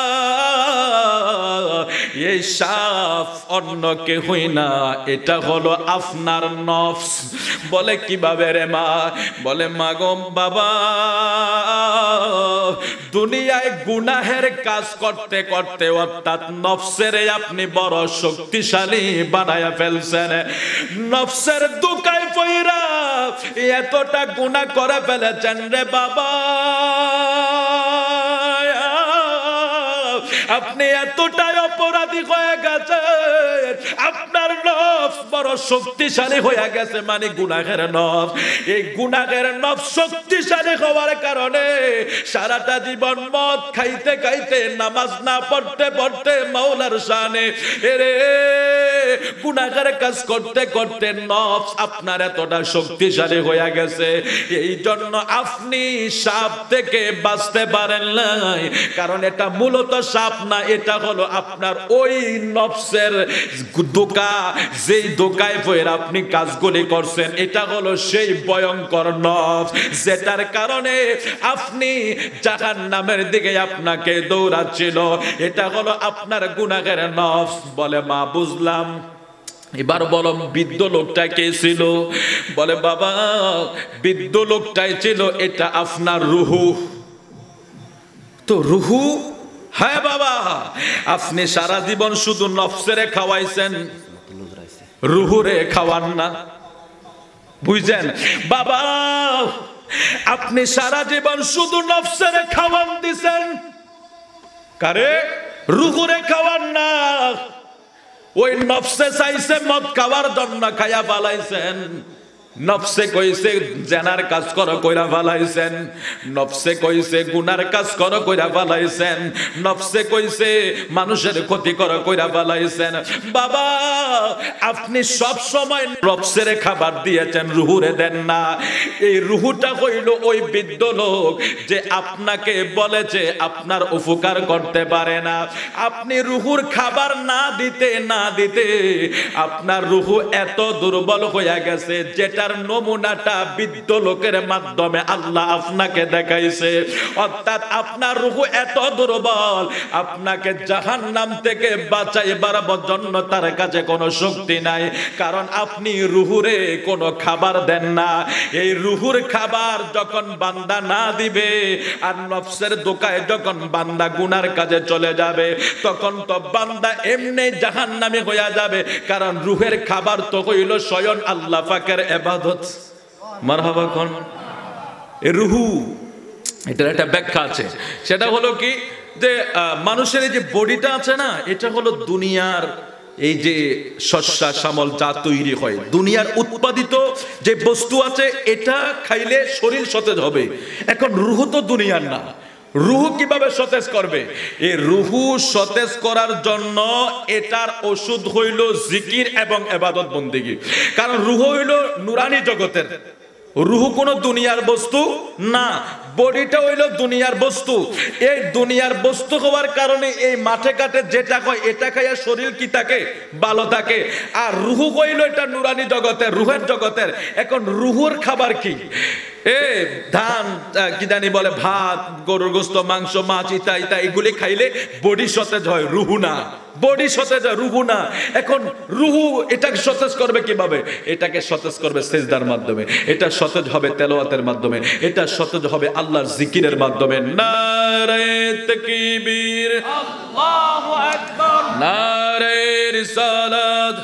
এই সাপ অন্য কেউই না, এটা হলো আপনার নফস। বলে কিভাবে রে মা? বলে, মা গো বাবা, দুনিয়ায় গুনাহের কাজ করতে করতে অর্থাৎ নফসের আপনি বড় শক্তিশালী বানায়া ফেলছেন। নফসের দুকায় পইরা এতটা গুনাহ করে ফেলেছেন রে বাবা, আপনি এতটাই অপরাধী হয়ে গেছেন, আপনার নফস বড় শক্তিশালী হয়ে গেছে, মানে গুনাহের নফস। এই গুনাহের নফস শক্তিশালী হওয়ার কারণে সারাটা জীবন মদ খাইতে খাইতে, নামাজ না পড়তে পড়তে মাওলার শানে এরে গুনাহের কাজ করতে করতে নফস আপনার এতটা শক্তিশালী হয়ে গেছে, এই জন্য আপনি সাপ থেকে বাঁচতে পারেন নাই। কারণ এটা মূলত সাপ না, এটা হলো আপনার ওই নফসের ধোঁকা, যেই ধোঁকায় পড়ে আপনি কাজগুলি করছেন, এটা হলো সেই ভয়ঙ্কর নফস যেটার কারণে আপনি জাহান্নামের দিকে আপনাকে দৌড়াচ্ছিল। এটা হলো আপনার গুনাহের নফস। বলে মা বুঝলাম। এবার বলো বৃদ্ধ লোকটা কে ছিল? বলে বাবা বৃদ্ধ লোকটাই ছিল এটা আপনার রুহু। তো রুহু, হ্যাঁ বাবা, আপনি সারা জীবন শুধু নফসেরে খাওয়াইছেন, রুহুরে খাওয়ান না, বুঝছেন বাবা? আপনি সারা জীবন শুধু নফসেরে খাওয়ান দিছেন, কারে? রুহুরে খাওয়ান না। ওই নফসে চাইছে মদ খাওয়ার জন্য খাইয়া পালাইছেন। নফসে কইছে জেনার কাজ করো কইরা ফালাইছেন, নফসে কইছে গুনার কাজ করো কইরা ফালাইছেন, নফসে কইছে মানুষের ক্ষতি করো কইরা ফালাইছেন। বাবা আপনি সব সময় নফসের খাবার দিয়েছেন, রুহুরে দেন না। এই রুহুটা হইল ওই বৃদ্ধ লোক যে আপনাকে বলেছে আপনার উপকার করতে পারে না। আপনি রুহুর খাবার না দিতে না দিতে আপনার রুহু এত দুর্বল হয়ে গেছে, যেটা নমুনাটা বৃদ্ধ লোকের মাধ্যমে আল্লাহ আপনাকে দেখাইছে। অর্থাৎ আপনার রূহ এত দুর্বল, আপনাকে জাহান্নাম থেকে বাঁচাইবার জন্য তার কাছে কোনো শক্তি নাই, কারণ আপনি রূহুরে কোনো খাবার দেন না। এই রূহুর খাবার যখন বান্দা না দিবে আর নফসের দোকায় যখন বান্দা গুনার কাজে চলে যাবে, তখন তো বান্দা এমনি জাহান্নামী হয়ে যাবে, কারণ রূহের খাবার তো হইল স্বয়ং আল্লাহ পাকের ইবাদত। মারহাবা কোন এ রুহু, এটার একটা ব্যাখ্যা আছে। সেটা হলো কি যে মানুষের এই যে বডিটা আছে না, এটা হলো দুনিয়ার এই যে শস্য শ্যামল যা তৈরি হয়, দুনিয়ার উৎপাদিত যে বস্তু আছে, এটা খাইলে শরীর সতেজ হবে। এখন রুহু তো দুনিয়ার না, রুহু কিভাবে সতেজ করবে? এই রুহু সতেজ করার জন্য এটার ওষুধ হইল জিকির এবং ইবাদত বন্দেগী। কারণ রুহু হইল নুরানি জগতের, রুহু কোনো দুনিয়ার বস্তু না, বডিটা হইল দুনিয়ার বস্তু। এই দুনিয়ার বস্তু হওয়ার কারণে এই মাঠে ঘাটে যেটা হয় এটা খাইয়া শরীর কি থাকে? ভালো থাকে। আর রুহু হইল এটা নুরানি জগতের, রুহের জগতের। এখন রুহুর খাবার কি? এ ধান কি জানি বলে, ভাত, গরুর গোস্ত, মাংস, মাছ, ইতা ইতা এগুলি খাইলে বডি সতেজ হয়, রুহু না। বডি সতেজ হয়, রুহু না। এখন রুহু এটাকে সতেজ করবে কিভাবে? এটাকে সতেজ করবে সিজদার মাধ্যমে, এটা সতেজ হবে তেলাওয়াতের মাধ্যমে, এটা সতেজ হবে আল্লাহর জিকিরের মাধ্যমে। নারে তাকবীর, আল্লাহু আকবার, নারে রিসালাত,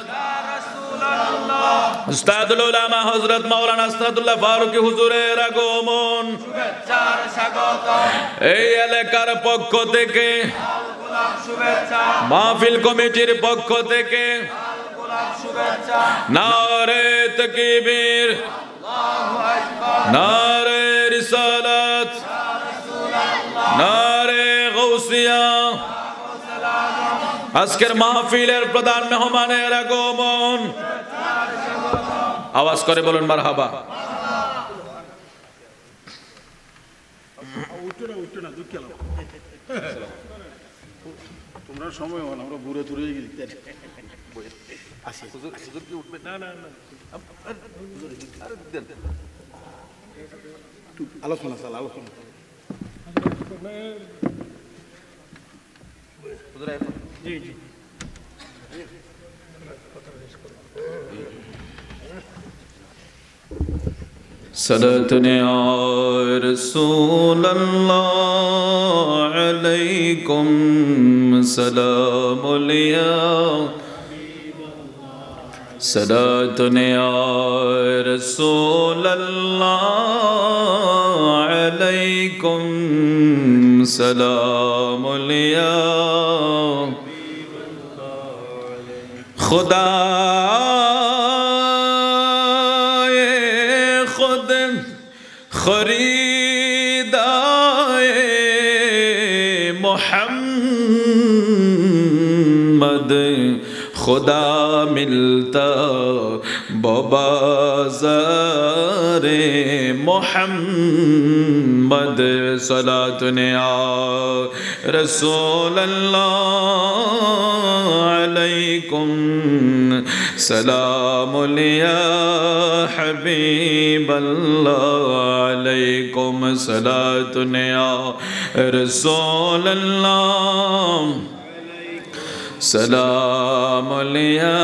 উস্তাদুল উলামা হযরত মাওলানা আসরাদুল্লাহ ফারুকী হুজুরের আগমন, শুভেচ্ছার স্বাগতম। এই এলাকার পক্ষ থেকে আল গোলাপ শুভেচ্ছা, মাহফিল কমিটির পক্ষ থেকে আল গোলাপ শুভেচ্ছা। নারে তাকবীর, আল্লাহু আকবার, নারে রিসালাত, ইয়া রাসূলুল্লাহ, নারে গাউসিয়া। আজকের মাহফিলের প্রধান মেহমানের আগমন, আওয়াজ করে বলুন মারহাবা। তোমরা সময় হল, আমরা ঘুরে তুরে আলোচনা চাল আলোচনা জি জি صلاتنا يا رسول الله عليكم سلام يا صلاتنا يا رسول الله عليكم سلام يا خدا তা বাজারে মোহাম্মদ সালাতুনে আ রাসূলুল্লাহ আলাইকুম সালামুল ইয়া হাবিবাল্লাহ আলাইকুম সালাতুনে আ রাসূলুল্লাহ সালামুল ইয়া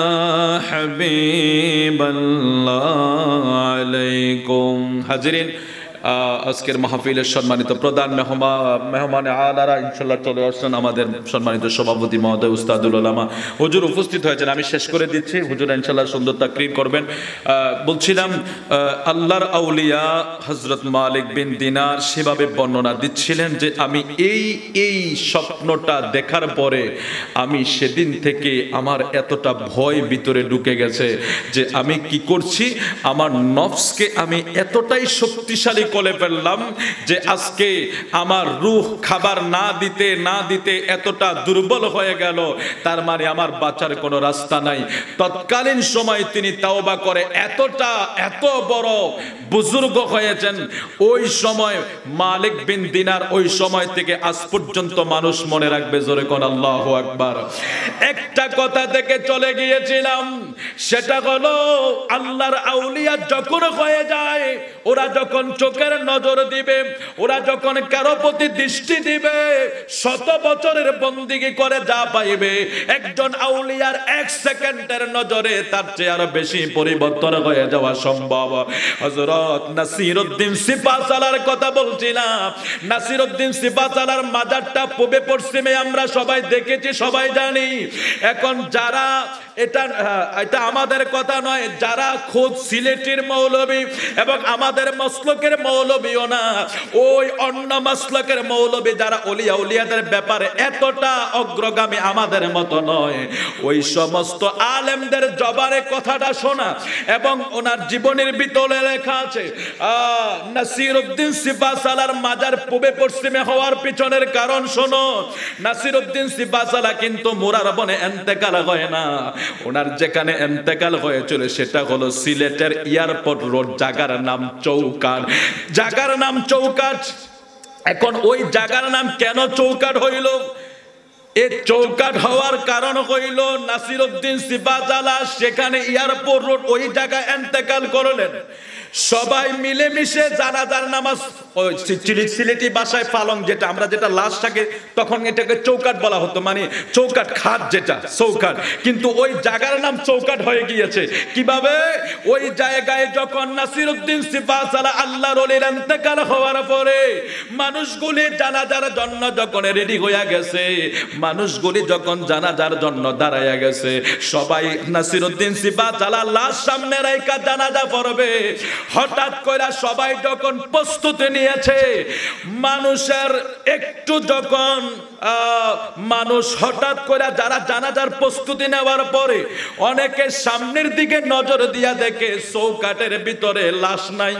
হাবিবাল্লাহ আলাইকুম। হাজিরিন, আজকের মাহফিলের সম্মানিত প্রধান মেহমান মেহমান আলারা ইনশাআল্লাহ চলে আসছেন আমাদের সম্মানিত সভাপতি মহোদয় উস্তাদুল উলামা হুজুর উপস্থিত হয়েছেন। আমি শেষ করে দিচ্ছি, হুজুর ইনশাআল্লাহ সুন্দর তাকরীর করবেন। বলছিলাম আল্লাহর আউলিয়া হযরত মালিক বিন দিনার সেভাবে বর্ণনা দিচ্ছিলেন যে আমি এই এই স্বপ্নটা দেখার পরে আমি সেদিন থেকে আমার এতটা ভয় ভিতরে ঢুকে গেছে যে আমি কি করছি, আমার নফসকে আমি এতটাই শক্তিশালী করে ফেললাম যে আজকে আমার রূহ খাবার না দিতে না দিতে এতটা দুর্বল হয়ে গেল, তার মানে আমার বাঁচার কোনো রাস্তা নাই। তৎকালীন সময় তিনি তাওবা করে এতটা এত বড় বুজুর্গ হয়েছেন, ওই সময় মালিক বিন দিনার ওই সময় থেকে আজ পর্যন্ত মানুষ মনে রাখবে। জোরে কোন আল্লাহু আকবার। একটা কথা থেকে চলে গিয়েছিলাম, সেটা হলো আল্লাহর আউলিয়া যখন হয়ে যায়, ওরা যখন চোখের নজর দিবে, ওরা যখন কারো প্রতি দৃষ্টি দিবে, শত বছরের বন্দিগি করে যা পাইবে, একজন আউলিয়ার এক সেকেন্ডের নজরে তার চেয়ে আরো বেশি পরিবর্তন হয়ে যাওয়া সম্ভব। হযরত নাসিরউদ্দিন সিপাহসালার কথা বলছিলাম। নাসিরউদ্দিন সিপাহসালার মাজারটা পূবে পশ্চিমে আমরা সবাই দেখেছি, সবাই জানি। এখন যারা এটা এটা আমাদের কথা নয়, যারা খোদ সিলেটের মৌলবী এবং আমাদের মসলকের মৌলবীও না, ওই অন্য মসলকের মৌলবী যারা ওলিয়া উলিয়াদের ব্যাপারে এতটা অগ্রগামী আমাদের মতো নয়, ওই সমস্ত আলেমদের জবানে কথাটা শোনা এবং ওনার জীবনের ভিতরে লেখা আছে। আহ নাসিরউদ্দিন সিপাহসালার মাজার পূবে পশ্চিমে হওয়ার পিছনের কারণ শোনো। নাসিরউদ্দিন সিপাহসালা কিন্তু মুরার বনে ইন্তেকাল হয় না, ওনার যেখানে ইন্তেকাল হয়েছিল সেটা হলো সিলেটের এয়ারপোর্ট রোড, জায়গার নাম চৌকাট। জায়গার নাম চৌকাট। এখন ওই জায়গার নাম কেন চৌকাট হইল? এই চৌকাট হওয়ার কারণ হইল নাসিরউদ্দিন সিপাহসালা সেখানে এয়ারপোর্ট রোড ওই জায়গায় ইন্তেকাল করলেন। সবাই মিলেমিশে জানাজার নামাজ, ওই সিলেটি ভাষায় পালং, যেটা আমরা যেটা লাশ থাকে তখন এটাকে চৌকাট বলা হতো, মানে চৌকাট খাট যেটা চৌকাট, কিন্তু ওই জায়গার নাম চৌকাট হয়ে গিয়েছে। কিভাবে? ওই জায়গায় যখন নাসিরউদ্দিন সিপাহসালা আল্লাহর ওলির ইন্তেকাল হওয়ার পরে মানুষগুলি জানাজার জন্য যখন রেডি হয়ে গেছে, মানুষগুলি যখন জানাজার জন্য দাঁড়াইয়া গেছে, সবাই নাসিরউদ্দিন সিপাহসালা লাশ সামনে রাইখা জানাজা পড়বে। হঠাৎ করে সবাই যখন প্রস্তুতি নিয়েছে, মানুষের একটু যখন মানুষ হঠাৎ করে যারা জানাজার প্রস্তুতি নেওয়ার পরে অনেকে সামনের দিকে নজর দিয়া দেখে চৌকাটের ভিতরে লাশ নাই।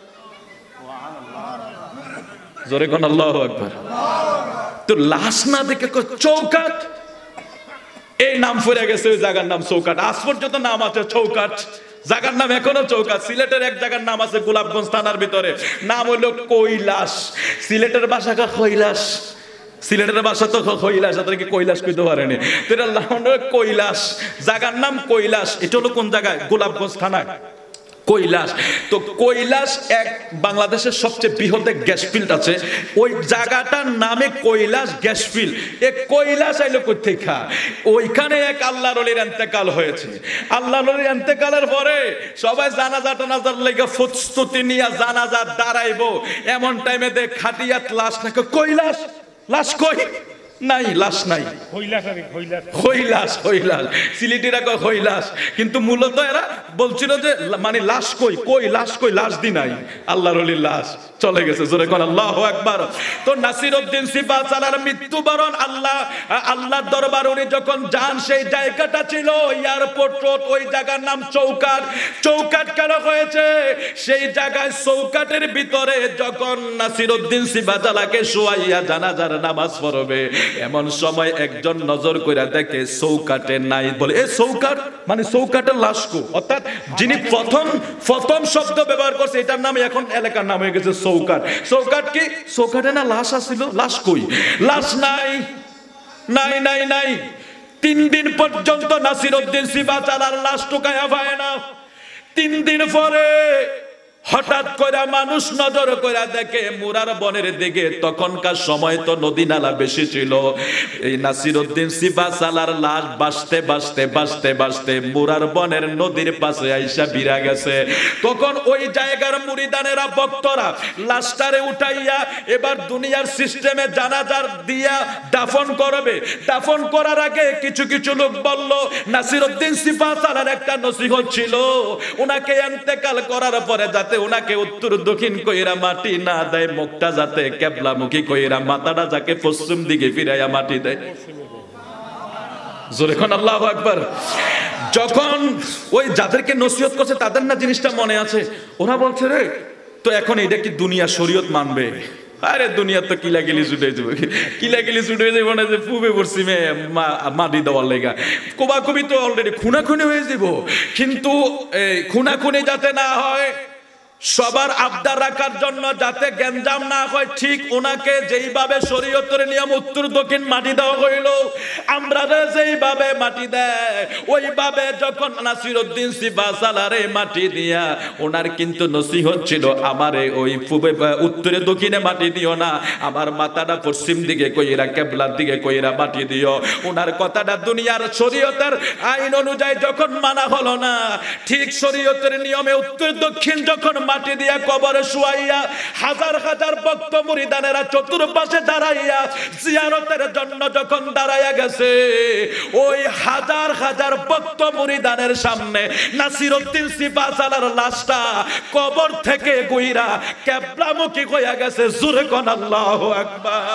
জোরে কোন আল্লাহু আকবার। তো লাশ না দেখে চৌকাট, এই নাম পড়ে গেছে ওই জায়গার নাম চৌকাট। আজ পর্যন্ত নাম আছে চৌকাট, জায়গার নাম এখনো চৌকাট। সিলেটের এক জায়গার নাম আছে গোলাপগঞ্জ থানার ভিতরে, নাম হইল কৈলাস। সিলেটের ভাষা কৈলাস, সিলেটের ভাষা তো কৈলাস, তাদেরকে কৈলাস কইতে পারেনি, তো এটা কৈলাস, জায়গার নাম কৈলাস। এটা হলো কোন জায়গায়? গোলাপগঞ্জ থানায় কৈলাস। তো কৈলাস এক বাংলাদেশের সবচেয়ে বৃহৎ গ্যাস ফিল্ড আছে, ওই জায়গাটার নামে কৈলাস গ্যাস ফিল্ড। এই কৈলাস আইলো কোথেকে? ওইখানে এক আল্লাহর ওলির ইন্তেকাল হয়েছে। আল্লাহর ওলির ইন্তেকালের পরে সবাই জানাজা টানাজার লেগে প্রস্তুতি নিয়ে জানাজা দাঁড়াইবো, এমন টাইমে দেখ খাটিয়াত লাশ নাকি। কৈলাস, লাশ কই? নাই, লাশ নাই। কৈলাস, কৈলাস সিলেটিরা কয় কৈলাস, কিন্তু মূলত এরা বলছিল যে মানে লাশ কই, কই লাশ কই, লাশ দি নাই, আল্লাহর ওলির লাশ চলে গেছে। জোরে কোন আল্লাহু আকবার। তো নাসিরউদ্দিন সিপাহসালার মৃত্যুবরণ আল্লাহ আল্লাহর দরবার উনি যখন যান, সেই জায়গাটা ছিল এয়ারপোর্ট রোড, ওই জায়গার নাম চৌকাট। চৌকাট কেন হয়েছে? সেই জায়গায় চৌকাটের ভিতরে যখন নাসিরউদ্দিন সিপাহসালাকে শোয়াইয়া জানাজার নামাজ পড়বে, এমন সময় একজন নজর কইরা দেখে চৌকাটে নাই, বলে এ চৌকাট মানে চৌকাটের লাশ কো, অর্থাৎ যিনি প্রথম প্রথম শব্দ ব্যবহার করছে এটার নাম এখন এলাকার নাম হয়ে গেছে চৌকাট। চৌকাট কি? চৌকাটে না লাশ আছিল, লাশ কই? লাশ নাই নাই নাই নাই। তিন দিন পর্যন্ত নাসিরউদ্দিন সিপাহসালার লাশ টুকায়া পায় না। তিন দিন পরে হঠাৎ করে মানুষ নজর করে দেখে মুরার বনের দিকে, তখনকার সময় তো নদী নালা বেশি ছিল, এই নাসিরউদ্দিন সিপাহসালার লাশ বাসতে বাসতে বাসতে বাসতে মুরার বনের নদীর পাশে আইসা বিরা গেছে। তখন ওই জায়গার মুরিদানেরা ভক্তরা লাশটারে উঠাইয়া এবার দুনিয়ার সিস্টেমে জানাজার দিয়া দাফন করবে। দাফন করার আগে কিছু কিছু লোক বলল নাসিরউদ্দিন সিপাহসালার একটা নসিহত ছিল, ওনাকে ইন্তেকাল করার পরে যাতে ওনাকে উত্তর দক্ষিণ কইরা মাটি না দেয়, মুখটা যাতে কেবলামুখী কইরা মাথাটা যাকে পশ্চিম দিকে ফিরাইয়া মাটি দেয়। জোরে কোন আল্লাহু আকবার। যখন ওই যাদেরকে নসিহত করছে তাদের না জিনিসটা মনে আছে, ওরা বলছে রে তো এখন এটা কি দুনিয়া শরীয়ত মানবে? আরে দুনিয়া তো কিলা গিলি ছুটে যাবে, কিলা গিলি ছুটে যাবে না যে পূবে পশ্চিমে মাটি দেওয়ার লেগা, কোবাকুবি তো অলরেডি খুনাখুনি হয়ে যাব। কিন্তু এই খুনাখুনি যাতে না হয়, সবার আবদার রাখার জন্য যাতে গ্যাঞ্জাম না হয়, ঠিক ওনাকে যেইভাবে শরীয়তের নিয়ম উত্তর দক্ষিণ মাটি দেওয়া হইল, আমরা যেইভাবে মাটি দেয় ওইভাবে যখন নাসিরউদ্দিন সিপাহসালারে মাটি দিয়া, ওনার কিন্তু নসিহত ছিল আমারে ওই পূবে উত্তরে দক্ষিণে মাটি দিও না, আমার মাথাটা পশ্চিম দিকে কইরা কেবলার দিকে কইরা মাটি দিও। ওনার কথাটা দুনিয়ার শরীয়তের আইন অনুযায়ী যখন মানা হলো না, ঠিক শরীয়তের নিয়মে উত্তর দক্ষিণ যখন মাটি দিয়া কবরে শুয়াইয়া হাজার হাজার ভক্ত মুরিদানেরা চতুর্পাশে দাঁড়াইয়া জিয়ারতের জন্য যখন দাঁড়াইয়া গেছে, ওই হাজার হাজার ভক্ত মুরিদানের সামনে নাসিরউদ্দিন সিপাহসালার লাশটা কবর থেকে গুইরা কেবলামুখী হইয়া গেছে। জোরে কোন আল্লাহু আকবার।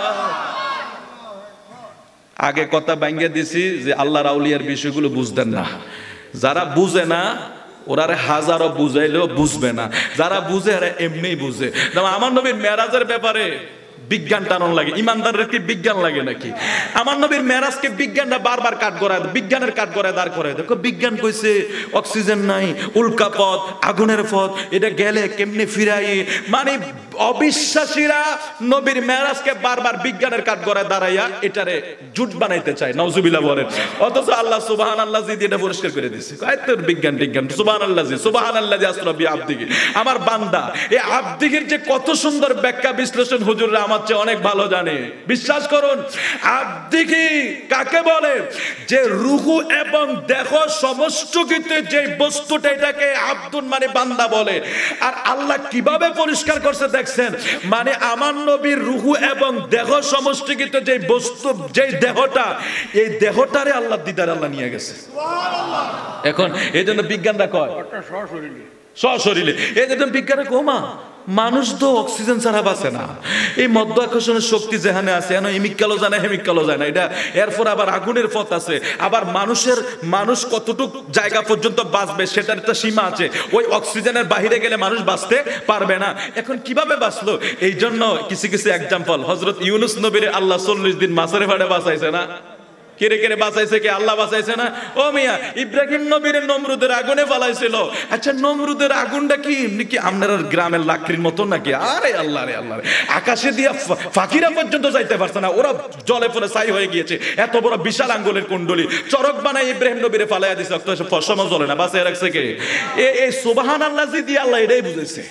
আগে কথা ভাঙ্গে দিছি যে আল্লাহর আউলিয়ার বিষয়গুলো বুঝতেন না, যারা বুঝে না ওরারে হাজারো বুঝাইলেও বুঝবে না, যারা বুঝে এরা এমনিই বুঝে। আমার নবীর মেরাজের ব্যাপারে বিজ্ঞান টানন লাগে, ইমানদারের কি বিজ্ঞান লাগে নাকি? আমার নবীর মেরাজকে বিজ্ঞানটা বারবার কাট করায়, বিজ্ঞানের কাট করায় দাঁড় করায়। দেখো বিজ্ঞান কইছে অক্সিজেন নাই, উল্কা পথ, আগুনের পথ, এটা গেলে কেমনে ফিরাই, মানে অবিশ্বাসীরা নবীর মেরাজকে বারবার বিজ্ঞানের কাট করায় দাঁড়াইয়া এটারে জুট বানাইতে চায়, নাউজুবিল্লাহ বলেন। অথচ আল্লাহ সুবহানাল্লাহ জি এটা পরিষ্কার করে দিয়েছে, তোর বিজ্ঞান বিজ্ঞান সুবহানাল্লাহ জি সুবহানাল্লাহ জি আসরা বি আবদিহি, আমার বান্দা এই আবদিহির যে কত সুন্দর ব্যাখ্যা বিশ্লেষণ হুজুররা আমার চেয়ে অনেক ভালো জানে। বিশ্বাস করুন, আবদিহি কাকে বলে? যে রূহ এবং দেহ সমষ্টিগত যে বস্তুটা, এটাকে আব্দুন মানে বান্দা বলে। আর আল্লাহ কিভাবে পরিষ্কার করছে দেখছেন, মানে আমার নবীর রূহ এবং দেহ সমষ্টিগত যে বস্তু, যে দেহটা, এই দেহটারে আল্লাহ দিদার আল্লাহ নিয়ে গেছে। সুবহানাল্লাহ। এখন এই জন্য বিজ্ঞানরা কয় সশরীরে সশরীরে, এই জন্য বিজ্ঞানে কোমা মানুষ তো অক্সিজেন ছাড়া বাঁচে না। এই মধ্য আকর্ষণের শক্তি যেখানে আছে, এন এমিক্কালও যায় না, হেমিক্কালও যায় না, এটা এরপর আবার আগুনের পথ আছে, আবার মানুষের মানুষ কতটুক জায়গা পর্যন্ত বাঁচবে সেটার একটা সীমা আছে, ওই অক্সিজেনের বাহিরে গেলে মানুষ বাঁচতে পারবে না। এখন কিভাবে বাঁচলো? এই জন্য কিছু কিছু এক্সাম্পল, হযরত ইউনূস নবীর আল্লাহ চল্লিশ দিন মাছের ভাড়ে বাঁচাইছে না, কেড়ে কেড়ে বাঁচাইছে কে? আল্লাহ বাঁচাইছে না? ও মিয়া, ইব্রাহিম নবীর নমরুদের আগুনে ফালাইছিল, আচ্ছা নমরুদের আগুনটা কি নাকি আপনার গ্রামের লাকড়ির মতো নাকি? আরে আল্লাহ রে আল্লাহ রে, আকাশে দিয়া ফাকিরা পর্যন্ত যাইতে পারছে না, ওরা জলে পরে ছাই হয়ে গিয়েছে। এত বড় বিশাল আঙ্গুলের কুণ্ডলি চরক বানাই ইব্রাহিম নবীরে ফালাইয়া দিছে, ফসম জ্বলে না, বাঁচাই রাখছে কে? এই সুবহানাল্লাহ জি দিয়ে আল্লাহ এটাই বুঝাইছে।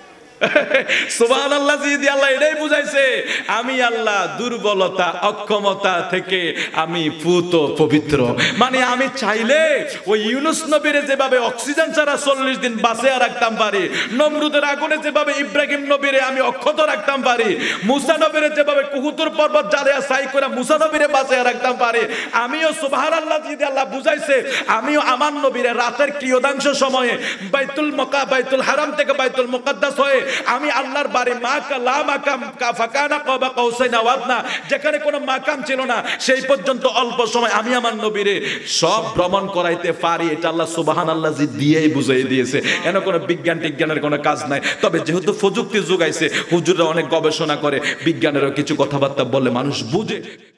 সুবহানাল্লাহ জি দিয়ে আল্লাহ এটাই বুঝাইছে, আমি আল্লাহ দুর্বলতা অক্ষমতা থেকে আমি পুত পবিত্র। মানে আমি চাইলে ওই ইউনূস নবীরে যেভাবে অক্সিজেন ছাড়া চল্লিশ দিন বাঁচিয়ে রাখতাম পারি, নমরুদের আগুনে যেভাবে ইব্রাহিম নবীরে আমি অক্ষত রাখতাম পারি, মুসা নবীরে যেভাবে কুহুতুর পর্বত জ্বালিয়া ছাই করে মুসা নবীরে বাঁচিয়ে রাখতাম পারি, আমিও সুবহানাল্লাহ জি দিয়ে আল্লাহ বুঝাইছে, আমিও আমার নবীরে রাতের কিয়দাংশ সময়ে বাইতুল মক্কা বাইতুল হারাম থেকে বাইতুল মুকাদ্দাস হয়ে আমি আল্লাহর বাড়ি মাকা লা মাকাম ফাকানা কাবা কাউসাইন ওয়া আদনা, যেখানে কোনো মাকাম ছিল না সেই পর্যন্ত অল্প সময় আমি আমার নবীরে সব ভ্রমণ করাইতে পারি। এটা আল্লাহ সুবহানাল্লাহ জি দিয়েই বুঝাই দিয়েছে, এন কোনো বিজ্ঞান টিজ্ঞানের কোনো কাজ নাই। তবে যেহেতু প্রযুক্তি যুগ আইছে, হুজুররা অনেক গবেষণা করে, বিজ্ঞানেরও কিছু কথাবার্তা বললে মানুষ বুঝে।